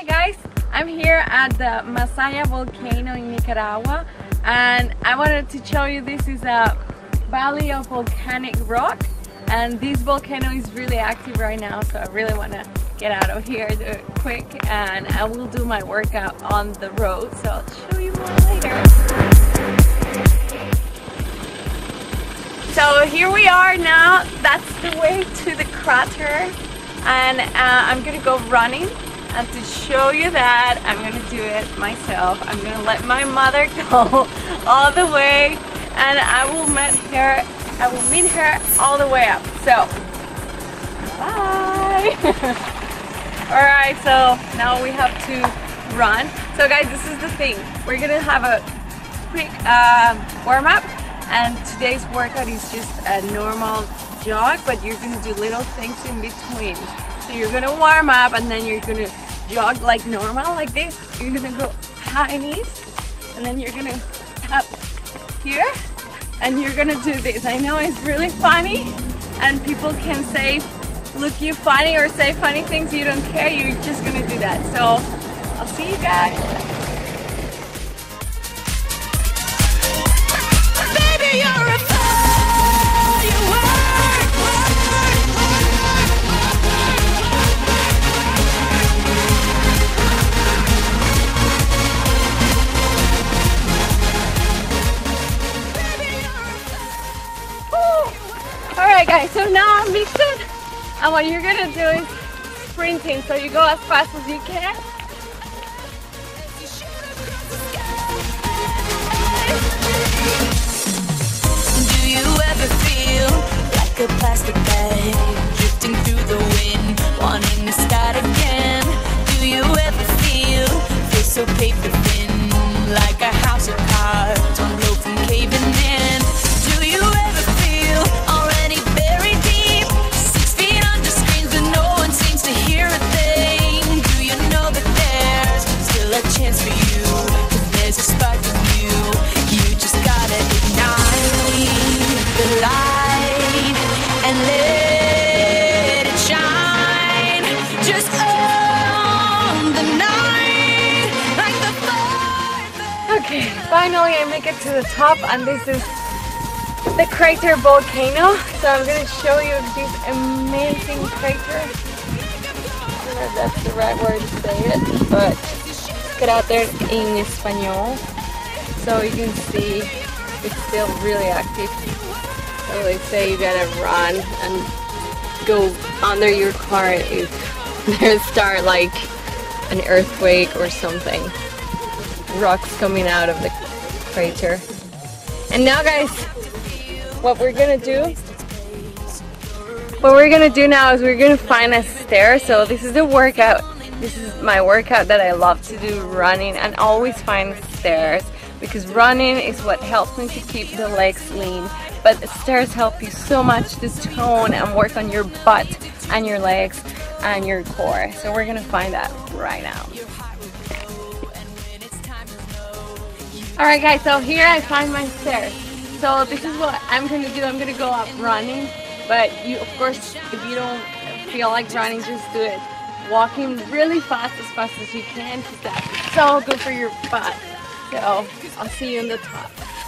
Hi guys, I'm here at the Masaya volcano in Nicaragua, and I wanted to show you this is a valley of volcanic rock, and this volcano is really active right now, so I really want to get out of here, do it quick, and I will do my workout on the road, so I'll show you more later. So here we are now, that's the way to the crater, and I'm gonna go running. And to show you that, I'm gonna do it myself. I'm gonna let my mother go all the way, and I will meet her all the way up. So, bye! Alright, so now we have to run. So guys, this is the thing. We're gonna have a quick warm-up, and today's workout is just a normal jog, but you're gonna do little things in between. So you're gonna warm up, and then you're gonna jog like normal, like this. You're gonna go high knees, and then you're gonna up here, and you're gonna do this. I know it's really funny, and people can say, look you funny or say funny things, you don't care, you're just gonna do that. So, I'll see you guys. Baby, you're a Alright guys, so now I'm mixed, and what you're gonna do is sprinting, so you go as fast as you can. Do you ever feel like a plastic bag drifting through the wind, wanting to start again? Do you ever feel so paper thin, like a house of cards on rope from caving in? Do you ever feel already buried deep, 6 feet under screens, but no one seems to hear a thing? Do you know that there's still a chance for you? 'Cause there's a spark in you. You just gotta ignite the light and let it shine. Just own the night like the fire. Okay, finally I make it to the top, and this is the crater volcano. So I'm gonna show you this amazing crater. I don't know if that's the right word to say it, but crater in Espanol. So you can see it's still really active. So they say you gotta run and go under your car if there start like an earthquake or something. Rocks coming out of the crater. And now guys, what we're gonna do now is we're gonna find a stair. So this is the workout. This is my workout that I love to do, running, and always find stairs, because running is what helps me to keep the legs lean, but the stairs help you so much to tone and work on your butt and your legs and your core. So we're gonna find that right now. Alright guys, so here I find my stairs. So this is what I'm gonna do. I'm gonna go up running, but you, of course, if you don't feel like running, just do it walking really fast as you can, because that's so good for your butt. So I'll see you in the top.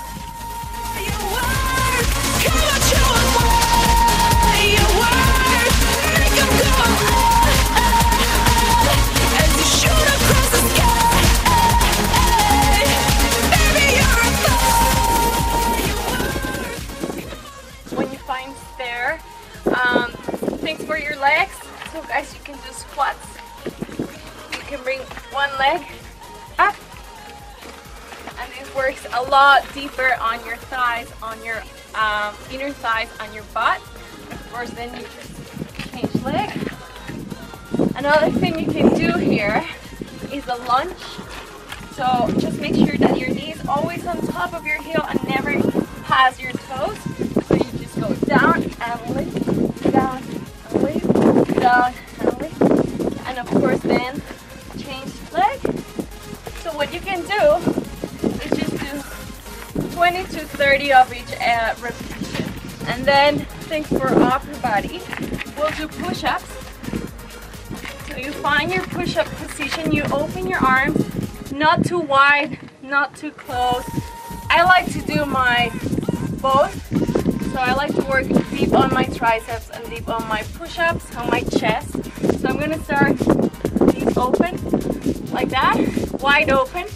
When you find stair, things for your legs. So guys, you can do squats. You can bring one leg up, and it works a lot deeper on your thighs, on your inner thighs, on your butt. Of course, then you just change leg. Another thing you can do here is a lunge. So just make sure that your knee is always on top of your heel and never past your toes. So you just go down and lift, down and lift, down and lift, and of course then change leg. So what you can do is just do 20 to 30 of each repetition. And then things for upper body. We'll do push-ups. So you find your push-up position, you open your arms, not too wide, not too close. I like to do my both. So I like to work deep on my triceps and deep on my push-ups, on my chest. So I'm gonna start deep open, like that, wide open.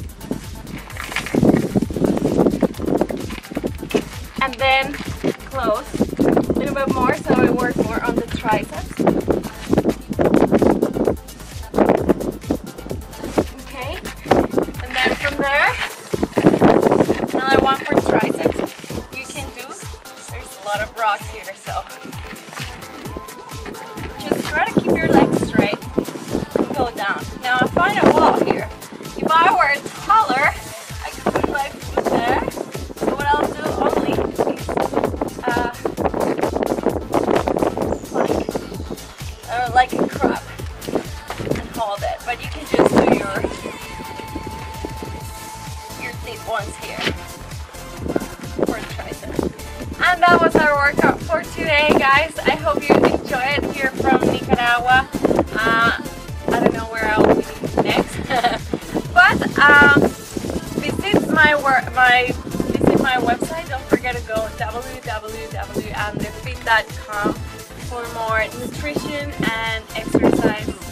And then close, a little bit more, so I work more on the triceps. Okay, and then from there, another one for triceps. You can do, there's a lot of rocks here, so just try to keep your legs straight and go down. Now I find a wall here. If I were taller, I could put my foot there. So what I'll do only is like a crab and hold it. But you can just do your deep ones here for triceps. And that was our workout for today, guys. I hope you enjoy it here from Nicaragua. I don't know where I'll be next, but visit my website. Don't forget to go www.anderfit.com for more nutrition and exercise